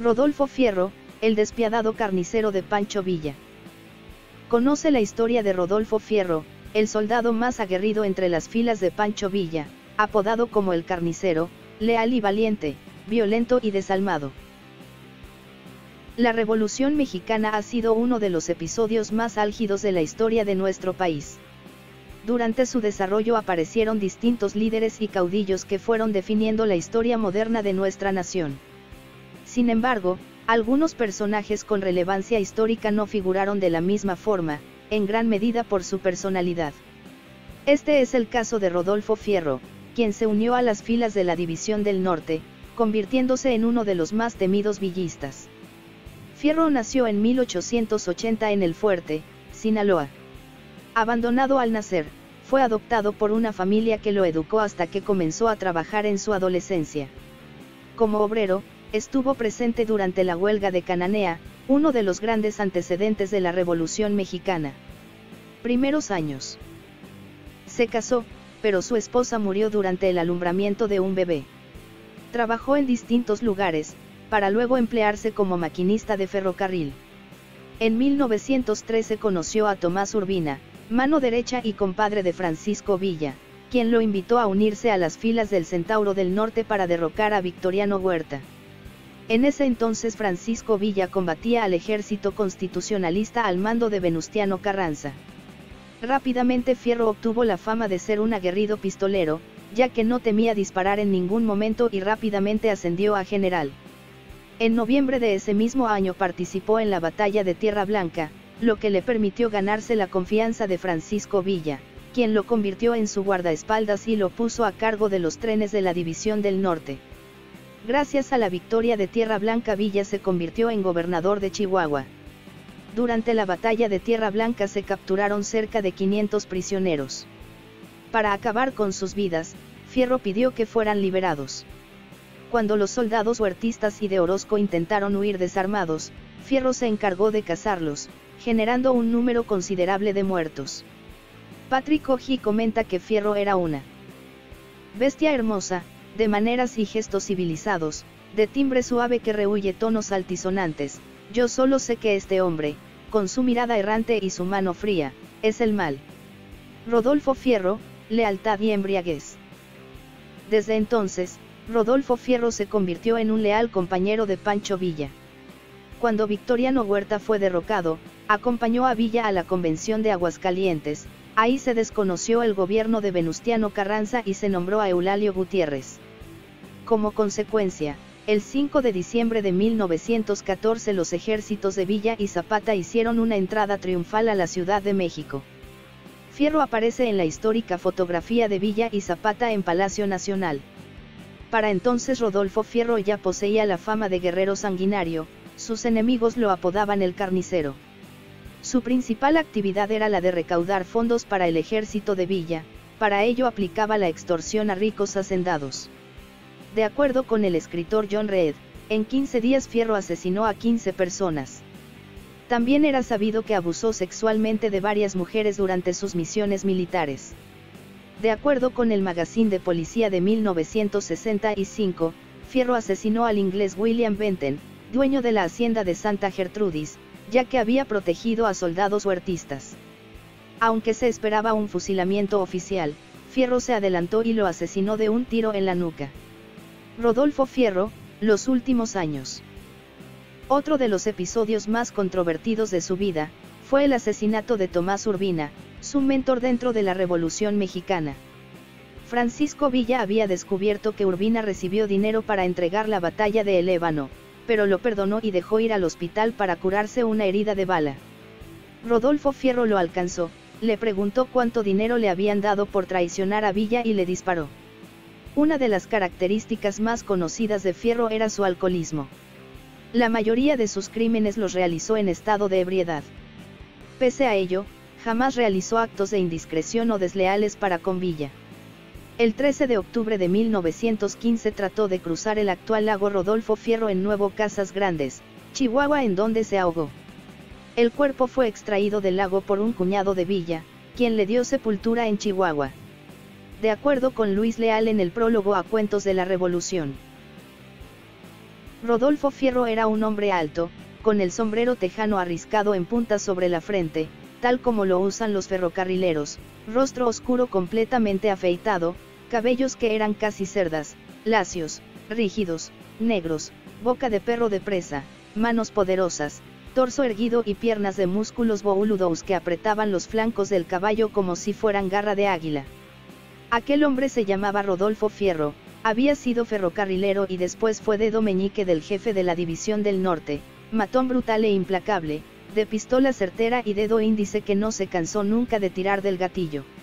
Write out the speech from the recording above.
Rodolfo Fierro, el despiadado carnicero de Pancho Villa. Conoce la historia de Rodolfo Fierro, el soldado más aguerrido entre las filas de Pancho Villa, apodado como el carnicero, leal y valiente, violento y desalmado. La Revolución Mexicana ha sido uno de los episodios más álgidos de la historia de nuestro país. Durante su desarrollo aparecieron distintos líderes y caudillos que fueron definiendo la historia moderna de nuestra nación. Sin embargo, algunos personajes con relevancia histórica no figuraron de la misma forma, en gran medida por su personalidad. Este es el caso de Rodolfo Fierro, quien se unió a las filas de la División del Norte, convirtiéndose en uno de los más temidos villistas. Fierro nació en 1880 en El Fuerte, Sinaloa. Abandonado al nacer, fue adoptado por una familia que lo educó hasta que comenzó a trabajar en su adolescencia. Como obrero, estuvo presente durante la huelga de Cananea, uno de los grandes antecedentes de la Revolución Mexicana. Primeros años. Se casó, pero su esposa murió durante el alumbramiento de un bebé. Trabajó en distintos lugares, para luego emplearse como maquinista de ferrocarril. En 1913 conoció a Tomás Urbina, mano derecha y compadre de Francisco Villa, quien lo invitó a unirse a las filas del Centauro del Norte para derrocar a Victoriano Huerta. En ese entonces Francisco Villa combatía al ejército constitucionalista al mando de Venustiano Carranza. Rápidamente Fierro obtuvo la fama de ser un aguerrido pistolero, ya que no temía disparar en ningún momento y rápidamente ascendió a general. En noviembre de ese mismo año participó en la batalla de Tierra Blanca, lo que le permitió ganarse la confianza de Francisco Villa, quien lo convirtió en su guardaespaldas y lo puso a cargo de los trenes de la División del Norte. Gracias a la victoria de Tierra Blanca Villa se convirtió en gobernador de Chihuahua. Durante la batalla de Tierra Blanca se capturaron cerca de 500 prisioneros. Para acabar con sus vidas, Fierro pidió que fueran liberados. Cuando los soldados huertistas y de Orozco intentaron huir desarmados, Fierro se encargó de cazarlos, generando un número considerable de muertos. Patrick Oji comenta que Fierro era una bestia hermosa, de maneras y gestos civilizados, de timbre suave que rehúye tonos altisonantes. Yo solo sé que este hombre, con su mirada errante y su mano fría, es el mal. Rodolfo Fierro, lealtad y embriaguez. Desde entonces, Rodolfo Fierro se convirtió en un leal compañero de Pancho Villa. Cuando Victoriano Huerta fue derrocado, acompañó a Villa a la Convención de Aguascalientes. Ahí se desconoció el gobierno de Venustiano Carranza y se nombró a Eulalio Gutiérrez. Como consecuencia, el 5 de diciembre de 1914 los ejércitos de Villa y Zapata hicieron una entrada triunfal a la Ciudad de México. Fierro aparece en la histórica fotografía de Villa y Zapata en Palacio Nacional. Para entonces Rodolfo Fierro ya poseía la fama de guerrero sanguinario, sus enemigos lo apodaban el carnicero. Su principal actividad era la de recaudar fondos para el ejército de Villa, para ello aplicaba la extorsión a ricos hacendados. De acuerdo con el escritor John Reed, en 15 días Fierro asesinó a 15 personas. También era sabido que abusó sexualmente de varias mujeres durante sus misiones militares. De acuerdo con el Magazine de Policía de 1965, Fierro asesinó al inglés William Benton, dueño de la hacienda de Santa Gertrudis, ya que había protegido a soldados huertistas. Aunque se esperaba un fusilamiento oficial, Fierro se adelantó y lo asesinó de un tiro en la nuca. Rodolfo Fierro, los últimos años. Otro de los episodios más controvertidos de su vida, fue el asesinato de Tomás Urbina, su mentor dentro de la Revolución Mexicana. Francisco Villa había descubierto que Urbina recibió dinero para entregar la batalla de El Ébano, pero lo perdonó y dejó ir al hospital para curarse una herida de bala. Rodolfo Fierro lo alcanzó, le preguntó cuánto dinero le habían dado por traicionar a Villa y le disparó. Una de las características más conocidas de Fierro era su alcoholismo. La mayoría de sus crímenes los realizó en estado de ebriedad. Pese a ello, jamás realizó actos de indiscreción o desleales para con Villa. El 13 de octubre de 1915 trató de cruzar el actual lago Rodolfo Fierro en Nuevo Casas Grandes, Chihuahua, en donde se ahogó. El cuerpo fue extraído del lago por un cuñado de Villa, quien le dio sepultura en Chihuahua. De acuerdo con Luis Leal en el prólogo a Cuentos de la Revolución. Rodolfo Fierro era un hombre alto, con el sombrero tejano arriscado en punta sobre la frente, tal como lo usan los ferrocarrileros, rostro oscuro completamente afeitado, cabellos que eran casi cerdas, lacios, rígidos, negros, boca de perro de presa, manos poderosas, torso erguido y piernas de músculos bouludos que apretaban los flancos del caballo como si fueran garra de águila. Aquel hombre se llamaba Rodolfo Fierro, había sido ferrocarrilero y después fue dedo meñique del jefe de la División del Norte, matón brutal e implacable, de pistola certera y dedo índice que no se cansó nunca de tirar del gatillo.